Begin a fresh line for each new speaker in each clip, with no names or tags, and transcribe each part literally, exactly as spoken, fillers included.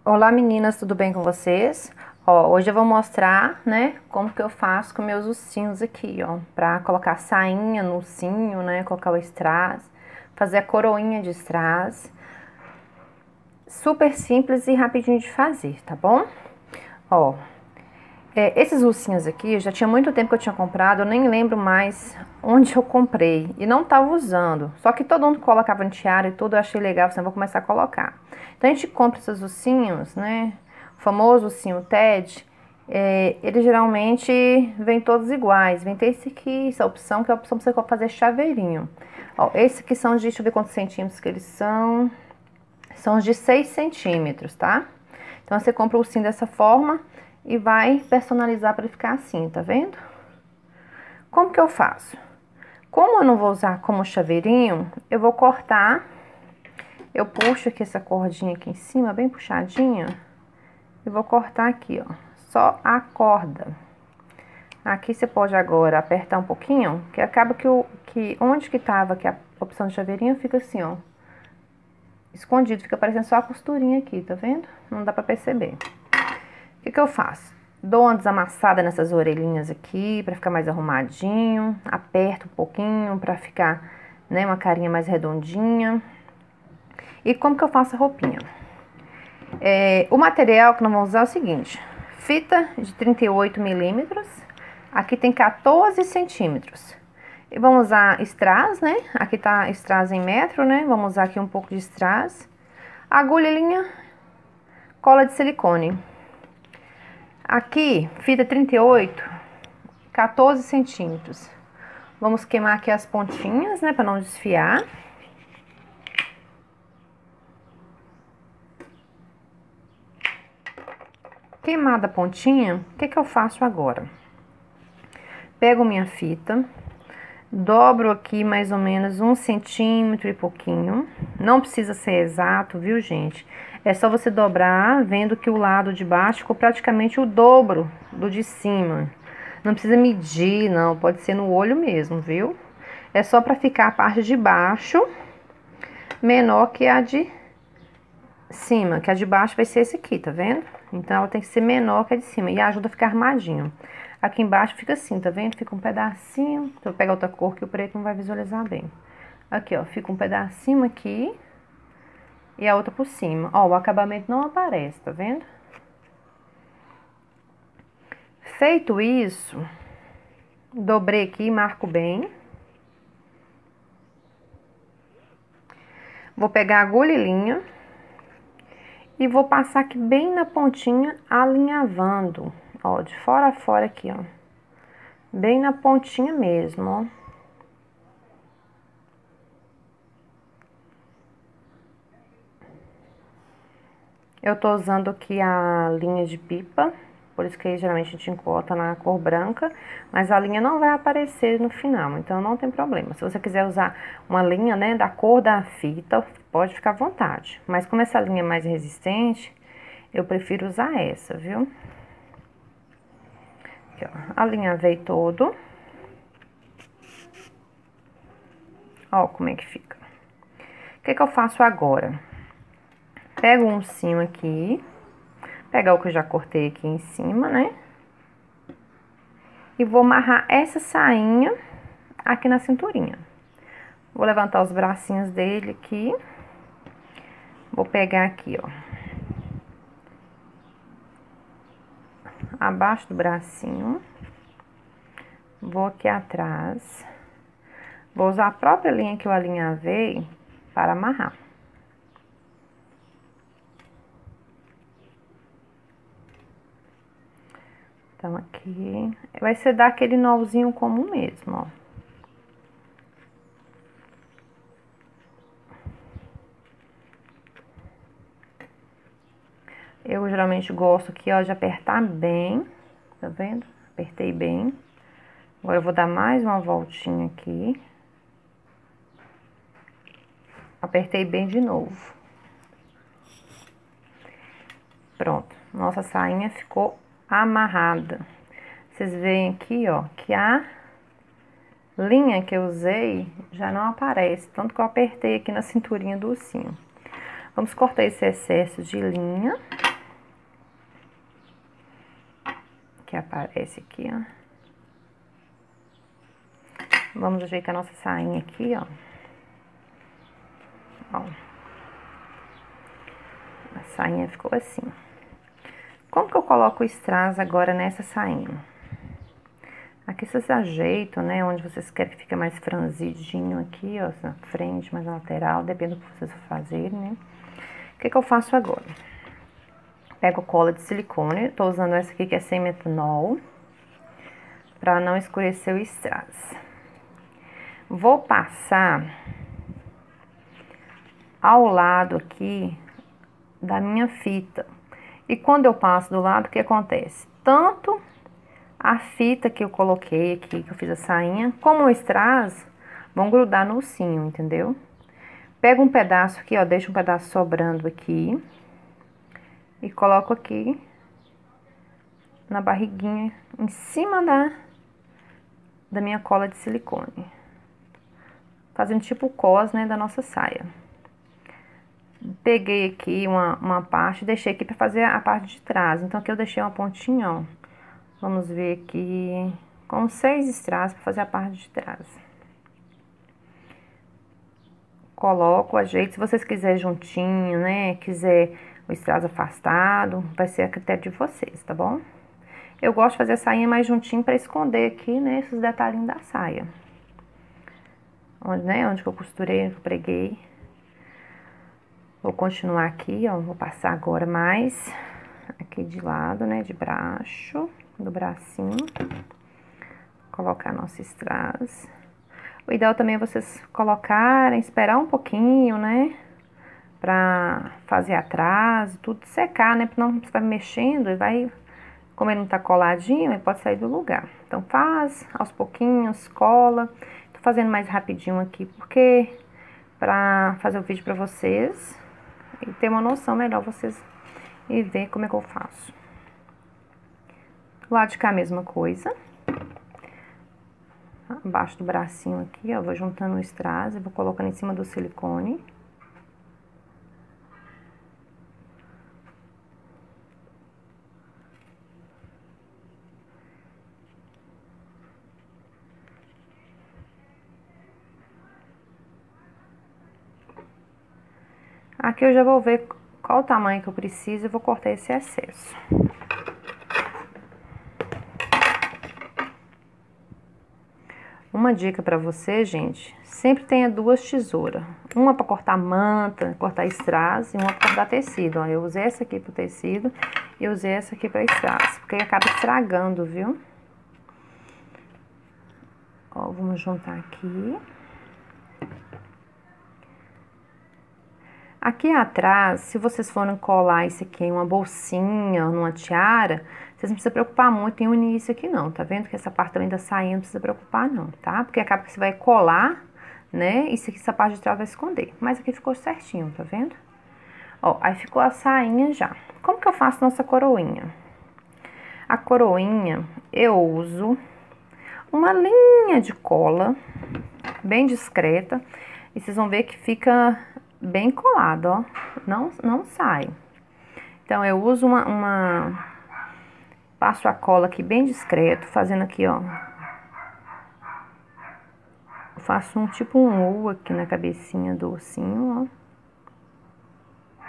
Olá meninas, tudo bem com vocês? Ó, hoje eu vou mostrar, né, como que eu faço com meus ursinhos aqui, ó, pra colocar sainha no ursinho, né, colocar o strass, fazer a coroinha de strass. Super simples e rapidinho de fazer, tá bom? Ó, é, esses ursinhos aqui, já tinha muito tempo que eu tinha comprado, eu nem lembro mais onde eu comprei e não tava usando. Só que todo mundo colocava no tiara e tudo, eu achei legal, assim, eu vou começar a colocar. Então a gente compra esses ursinhos, né? O famoso ursinho Ted, é, ele geralmente vem todos iguais. Vem ter esse aqui, essa opção, que é a opção pra você fazer chaveirinho. Ó, esses aqui são de, deixa eu ver quantos centímetros que eles são. São os de seis centímetros, tá? Então você compra o ursinho dessa forma e vai personalizar para ele ficar assim, tá vendo? Como que eu faço? Como eu não vou usar como chaveirinho, eu vou cortar. Eu puxo aqui essa cordinha aqui em cima, bem puxadinha. E vou cortar aqui, ó, só a corda. Aqui você pode agora apertar um pouquinho, que acaba que, o, que onde que tava que a opção de chaveirinho fica assim, ó. Escondido, fica parecendo só a costurinha aqui, tá vendo? Não dá pra perceber. O que que eu faço? Dou uma desamassada nessas orelhinhas aqui, pra ficar mais arrumadinho. Aperto um pouquinho, pra ficar, né, uma carinha mais redondinha. E como que eu faço a roupinha? É, o material que nós vamos usar é o seguinte. Fita de trinta e oito milímetros. Aqui tem quatorze centímetros. E vamos usar strass, né? Aqui tá strass em metro, né? Vamos usar aqui um pouco de strass. Agulha, linha, cola de silicone. Aqui, fita trinta e oito, quatorze centímetros. Vamos queimar aqui as pontinhas, né, para não desfiar. Queimada a pontinha, o que que eu faço agora? Pego minha fita, dobro aqui mais ou menos um centímetro e pouquinho. Não precisa ser exato, viu, gente? É só você dobrar, vendo que o lado de baixo ficou praticamente o dobro do de cima. Não precisa medir, não, pode ser no olho mesmo, viu? É só pra ficar a parte de baixo menor que a de cima, que a de baixo vai ser esse aqui, tá vendo? Então, ela tem que ser menor que a de cima e ajuda a ficar armadinho. Aqui embaixo fica assim, tá vendo? Fica um pedacinho, se eu pegar outra cor que o preto não vai visualizar bem. Aqui, ó, fica um pedacinho aqui e a outra por cima. Ó, o acabamento não aparece, tá vendo? Feito isso, dobrei aqui, marco bem. Vou pegar a agulha e linha e vou passar aqui bem na pontinha, alinhavando, ó, de fora a fora aqui, ó. Bem na pontinha mesmo, ó. Eu tô usando aqui a linha de pipa, por isso que geralmente a gente encota na cor branca, mas a linha não vai aparecer no final, então não tem problema. Se você quiser usar uma linha, né, da cor da fita, pode ficar à vontade. Mas como essa linha é mais resistente, eu prefiro usar essa, viu? Aqui, ó, alinhavei todo. Ó como é que fica. O que que eu faço agora? Pego um ursinho aqui, pegar o que eu já cortei aqui em cima, né? E vou amarrar essa sainha aqui na cinturinha. Vou levantar os bracinhos dele aqui. Vou pegar aqui, ó. Abaixo do bracinho. Vou aqui atrás. Vou usar a própria linha que eu alinhavei para amarrar. Então, aqui, vai ser dar aquele nozinho comum mesmo, ó. Eu geralmente gosto aqui, ó, de apertar bem, tá vendo? Apertei bem. Agora eu vou dar mais uma voltinha aqui. Apertei bem de novo. Pronto, nossa sainha ficou amarrada. Vocês veem aqui, ó, que a linha que eu usei já não aparece, tanto que eu apertei aqui na cinturinha do ursinho. Vamos cortar esse excesso de linha. que aparece aqui, ó. Vamos ajeitar nossa sainha aqui, ó. Ó. A sainha ficou assim. Como que eu coloco o strass agora nessa sainha? Aqui vocês ajeitam, né? Onde vocês querem que fique mais franzidinho aqui, ó. Na frente, mais na lateral, depende do que vocês fazerem, né? O que que eu faço agora? Pego cola de silicone, tô usando essa aqui que é sem metanol, pra não escurecer o strass. Vou passar ao lado aqui da minha fita. E quando eu passo do lado, o que acontece? Tanto a fita que eu coloquei aqui, que eu fiz a sainha, como o strass, vão grudar no ursinho, entendeu? Pego um pedaço aqui, ó, deixo um pedaço sobrando aqui. E coloco aqui na barriguinha, em cima da, da minha cola de silicone. Fazendo tipo o cos, né, da nossa saia. Peguei aqui uma, uma parte, deixei aqui pra fazer a parte de trás. Então, aqui eu deixei uma pontinha, ó. Vamos ver aqui, com seis strass pra fazer a parte de trás. Coloco, ajeito, se vocês quiserem juntinho, né, quiser o strass afastado, vai ser a critério de vocês, tá bom? Eu gosto de fazer a sainha mais juntinho pra esconder aqui, né, esses detalhinhos da saia. Onde, né, onde que eu costurei, onde que eu preguei. Vou continuar aqui, ó, vou passar agora mais aqui de lado, né, de braço, do bracinho. Colocar nosso strass. O ideal também é vocês colocarem, esperar um pouquinho, né, pra fazer atrás, tudo secar, né, porque não você vai mexendo e vai, como ele não tá coladinho, ele pode sair do lugar. Então faz aos pouquinhos, cola. Tô fazendo mais rapidinho aqui, porque pra fazer o vídeo pra vocês e ter uma noção melhor vocês e ver como é que eu faço. Do lado de cá a mesma coisa. Abaixo do bracinho aqui, ó, vou juntando o strass e vou colocando em cima do silicone. Aqui eu já vou ver qual o tamanho que eu preciso e vou cortar esse excesso. Uma dica pra você, gente, sempre tenha duas tesouras. Uma pra cortar manta, cortar strass e uma pra cortar tecido. Ó, eu usei essa aqui pro tecido e usei essa aqui pra strass, porque acaba estragando, viu? Ó, vamos juntar aqui. Aqui atrás, se vocês forem colar isso aqui em uma bolsinha ou numa tiara, vocês não precisam preocupar muito em unir isso aqui não, tá vendo? Que essa parte também da sainha não precisa preocupar não, tá? Porque acaba que você vai colar, né? Isso aqui, essa parte de trás vai esconder. Mas aqui ficou certinho, tá vendo? Ó, aí ficou a sainha já. Como que eu faço nossa coroinha? A coroinha, eu uso uma linha de cola, bem discreta. E vocês vão ver que fica bem colado, ó. Não, não sai. Então, eu uso uma, uma... Passo a cola aqui bem discreto, fazendo aqui, ó. Faço um tipo um U aqui na cabecinha do ursinho, ó.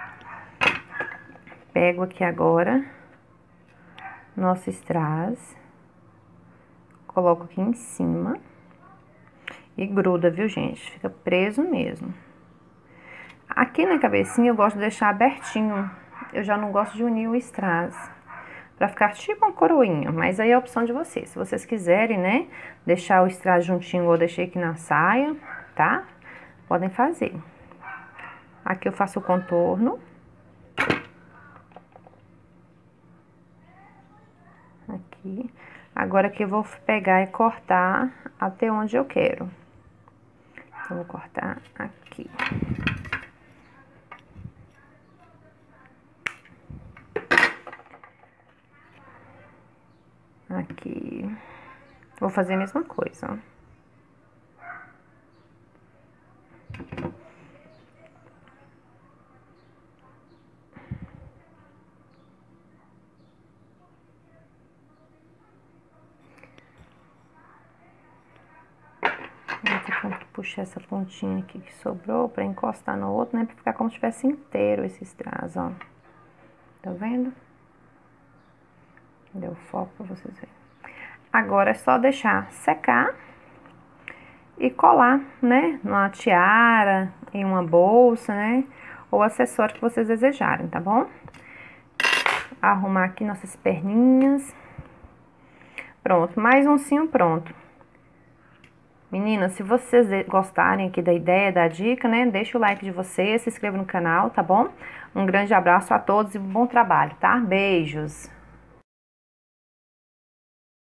Pego aqui agora nosso strass. Coloco aqui em cima. E gruda, viu, gente? Fica preso mesmo. Aqui na cabecinha eu gosto de deixar abertinho. Eu já não gosto de unir o strass. Pra ficar tipo uma coroinha. Mas aí é a opção de vocês. Se vocês quiserem, né? Deixar o strass juntinho ou deixei aqui na saia, tá? Podem fazer. Aqui eu faço o contorno. Aqui. Agora aqui eu vou pegar e cortar até onde eu quero. Então, vou cortar aqui. Aqui. Vou fazer a mesma coisa, ó. puxar essa pontinha aqui que sobrou pra encostar no outro, né? Pra ficar como se tivesse inteiro esse strass, ó. Tá vendo? Deu foco pra vocês verem. Agora é só deixar secar e colar, né? Numa tiara, em uma bolsa, né? Ou acessório que vocês desejarem, tá bom? Arrumar aqui nossas perninhas. Pronto, mais um cinho pronto. Meninas, se vocês gostarem aqui da ideia, da dica, né? Deixa o like de vocês, se inscreva no canal, tá bom? Um grande abraço a todos e um bom trabalho, tá? Beijos!